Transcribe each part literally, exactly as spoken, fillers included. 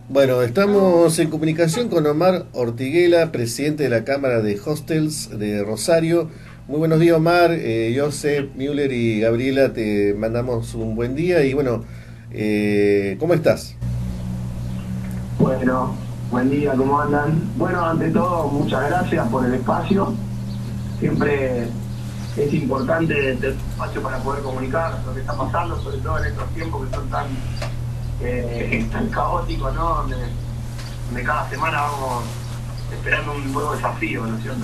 Bueno, estamos en comunicación con Omar Ortiguela, presidente de la Cámara de Hostels de Rosario. Muy buenos días, Omar. Eh, Joseph, Müller y Gabriela, te mandamos un buen día. Y bueno, eh, ¿cómo estás? Bueno, buen día, ¿cómo andan? Bueno, ante todo, muchas gracias por el espacio. Siempre es importante tener espacio para poder comunicar lo que está pasando, sobre todo en estos tiempos que son tan, eh, tan caóticos, ¿no? Donde, donde cada semana vamos esperando un nuevo desafío, ¿no es cierto?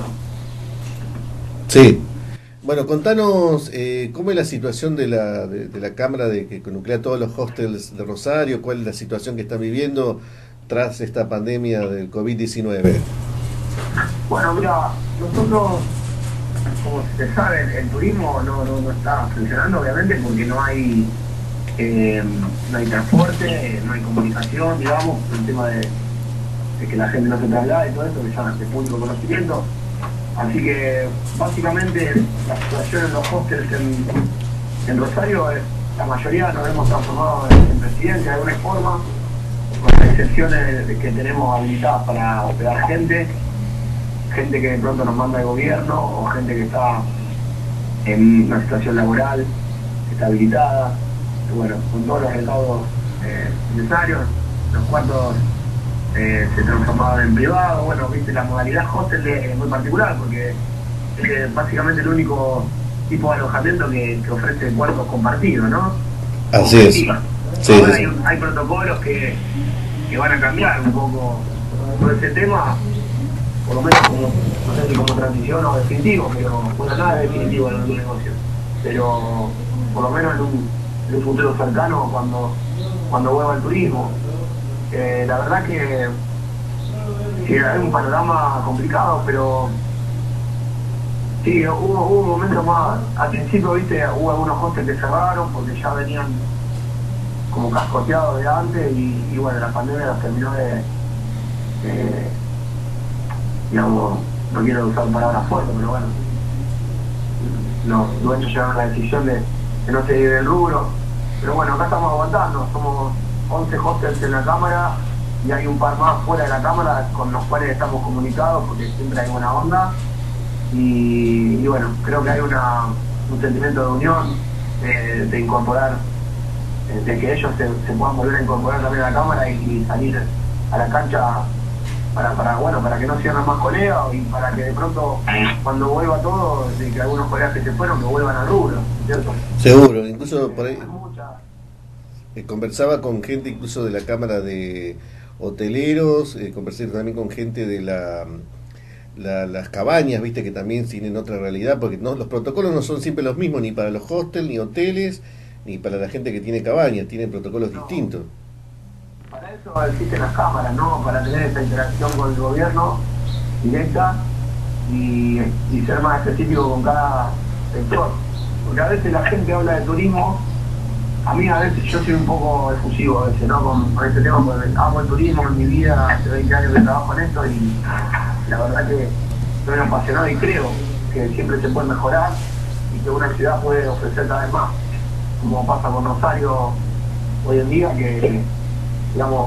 Sí. Bueno, contanos eh, cómo es la situación de la, de, de la Cámara de que nuclea todos los hostels de Rosario, cuál es la situación que están viviendo tras esta pandemia del COVID diecinueve. Bueno, mira, nosotros, como se sabe, el, el turismo no, no, no está funcionando, obviamente, porque no hay eh, no hay transporte, no hay comunicación, digamos, el tema de, de que la gente no se traslada y todo eso, que ya es de público conocimiento. Así que, básicamente, la situación en los hostels en, en Rosario, es, la mayoría nos hemos transformado en, en residencia de alguna forma, con las excepciones de que tenemos habilitadas para hospedar gente, gente que de pronto nos manda el gobierno o gente que está en una situación laboral, que está habilitada, y bueno, con todos los recaudos eh, necesarios, los cuartos eh, se transformaban en privado. Bueno, viste, la modalidad hostel es muy particular porque es eh, básicamente el único tipo de alojamiento que, que ofrece cuartos compartidos, ¿no? Así es. Sí, Ahora sí, sí. hay, hay protocolos que, que van a cambiar un poco todo ese tema, por lo menos como, no sé si como transición o definitivo, pero bueno, nada es definitivo en el negocio, pero por lo menos en un, en un futuro cercano, cuando, cuando vuelva el turismo. Eh, la verdad que, que hay un panorama complicado, pero sí, hubo, hubo momentos más, al principio, viste, hubo algunos hostels que cerraron porque ya venían como cascoteados de antes y, y bueno, la pandemia los terminó de, de digamos, no quiero usar palabras fuertes, pero bueno, los dueños llevaron la decisión de, de no seguir el rubro, pero bueno, acá estamos aguantando, somos once hostels en la cámara y hay un par más fuera de la cámara con los cuales estamos comunicados porque siempre hay buena onda y, y bueno, creo que hay una, un sentimiento de unión, de, de incorporar, de que ellos se, se puedan volver a incorporar también a la cámara y, y salir a la cancha para, para, bueno, para que no cierren más colegas y para que de pronto, cuando vuelva todo, de que algunos colegas que se fueron, que vuelvan al rubro, ¿cierto? Seguro, incluso por ahí Hay mucha... eh, conversaba con gente incluso de la Cámara de Hoteleros, eh, conversé también con gente de la, la, las cabañas, viste, que también tienen otra realidad, porque no, los protocolos no son siempre los mismos, ni para los hostels, ni hoteles, ni para la gente que tiene cabañas, tienen protocolos No, distintos. para eso existen las cámaras, ¿no? Para tener esta interacción con el gobierno directa y, y ser más específico con cada sector. Porque a veces la gente habla de turismo, a mí a veces yo soy un poco efusivo a veces, ¿no? Con, con este tema, porque amo el turismo en mi vida, hace veinte años que trabajo en esto y la verdad que soy un apasionado y creo que siempre se puede mejorar y que una ciudad puede ofrecer cada vez más, como pasa con Rosario hoy en día, que digamos,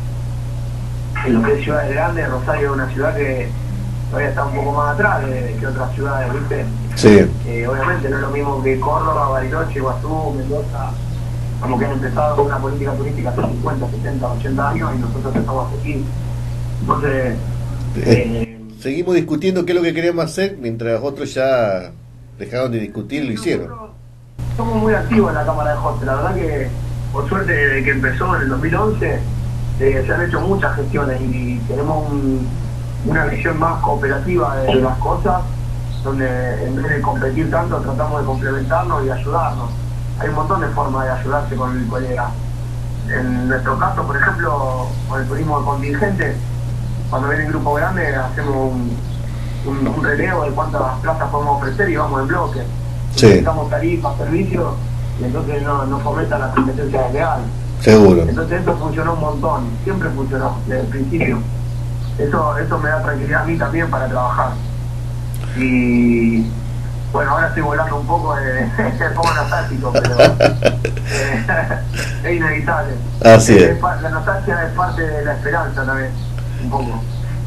en lo que es ciudades grandes, Rosario es una ciudad que todavía está un poco más atrás de, que otras ciudades, ¿viste? Sí. Eh, obviamente no es lo mismo que Córdoba, Bariloche, Guazú, Mendoza, como que han empezado con una política turística hace cincuenta, setenta, ochenta años y nosotros estamos hace quince. Entonces, Eh, eh, seguimos discutiendo qué es lo que queremos hacer, mientras otros ya dejaron de discutir y lo hicieron. nosotros somos muy activos en la Cámara de Hostel, la verdad que por suerte desde que empezó en el dos mil once eh, se han hecho muchas gestiones y tenemos un, una visión más cooperativa de las cosas, donde en vez de competir tanto tratamos de complementarnos y ayudarnos. Hay un montón de formas de ayudarse con el colega. En nuestro caso, por ejemplo, con el turismo contingente, cuando viene un grupo grande hacemos un, un, un relevo de cuántas plazas podemos ofrecer y vamos en bloque. Sí. Necesitamos tarifas, servicios, y entonces no, no fomenta la competencia desleal. Seguro. Entonces esto funcionó un montón, siempre funcionó desde el principio. Eso, eso me da tranquilidad a mí también para trabajar. Y Bueno, ahora estoy volando un poco de, de poco nostálgico, pero eh, es inevitable. Así es. es. La nostalgia es parte de la esperanza también, un poco.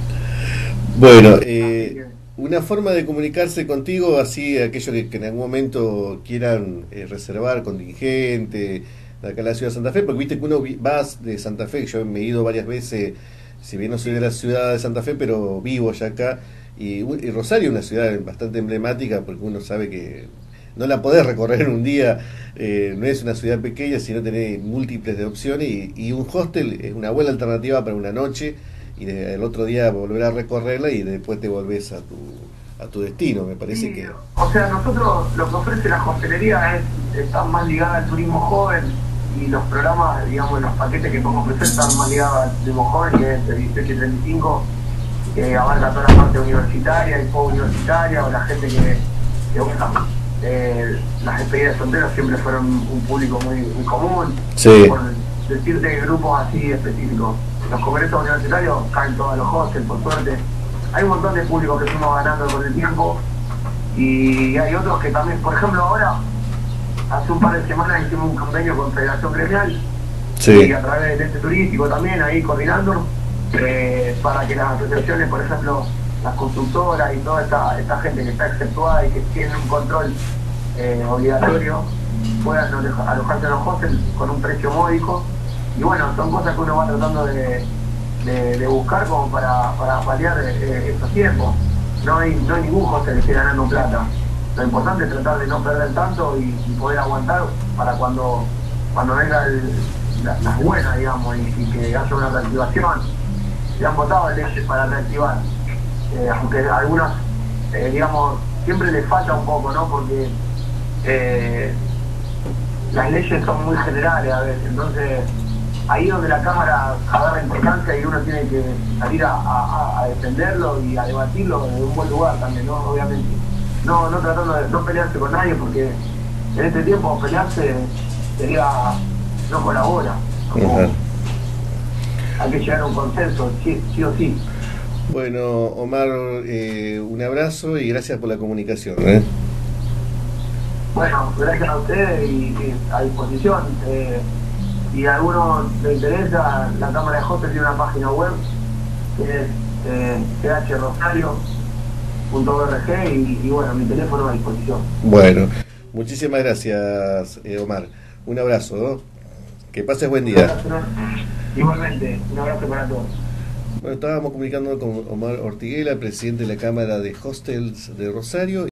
Bueno, eh, una forma de comunicarse contigo, así aquellos que, que en algún momento quieran eh, reservar contingente de acá a la ciudad de Santa Fe, porque viste que uno va de Santa Fe, yo me he ido varias veces, si bien no soy de la ciudad de Santa Fe, pero vivo ya acá, y, y Rosario es una ciudad bastante emblemática, porque uno sabe que no la podés recorrer en un día, eh, no es una ciudad pequeña, sino tenés múltiples de opciones, y, y un hostel es una buena alternativa para una noche, y de, el otro día volver a recorrerla y después te volvés a tu a tu destino, me parece sí, que... O sea, nosotros lo que ofrece la hostelería es está más ligada al turismo joven, y los programas, digamos, los paquetes que podemos ofrecer están más ligados al turismo joven, que es de dieciocho y treinta y cinco, que abarca toda la parte universitaria y post-universitaria, o la gente que, que busca. Eh, las despedidas de solteros siempre fueron un público muy, muy común, sí. Por decirte grupos así específicos. Los congresos universitarios caen todos los hostels, por suerte. Hay un montón de públicos que fuimos ganando con el tiempo, y hay otros que también, por ejemplo, ahora, hace un par de semanas hicimos un convenio con Federación Gremial, sí. Y a través del ente turístico también, ahí coordinando, eh, para que las asociaciones, por ejemplo, las constructoras y toda esta, esta gente que está exceptuada y que tiene un control eh, obligatorio, puedan alojarse en los hostels con un precio módico. Y bueno, son cosas que uno va tratando de, de, de buscar como para, para paliar eh, estos tiempos. No hay, no hay ningún hostel que esté ganando plata. Lo importante es tratar de no perder tanto y, y poder aguantar para cuando, cuando venga el, la, las buenas, digamos, y, y que haya una reactivación. Se han votado leyes para reactivar, eh, aunque algunas, eh, digamos, siempre les falta un poco, ¿no? Porque eh, las leyes son muy generales a veces, entonces ahí donde la Cámara agarra importancia y uno tiene que salir a, a, a defenderlo y a debatirlo desde un buen lugar también, ¿no? Obviamente. No, no tratando de no pelearse con nadie, porque en este tiempo pelearse sería no colabora. Uh-huh. Hay que llegar a un consenso, sí, sí o sí. Bueno, Omar, eh, un abrazo y gracias por la comunicación. ¿eh? Bueno, gracias a ustedes y, y a disposición. Eh, si a alguno le interesa, la Cámara de Hostels tiene una página web que es eh, c h rosario punto org y, y bueno, mi teléfono a disposición. Bueno, muchísimas gracias, eh, Omar. Un abrazo, ¿no? Que pases buen día. Un abrazo, ¿no? Igualmente, un abrazo para todos. Bueno, estábamos comunicando con Omar Ortiguela, presidente de la Cámara de Hostels de Rosario.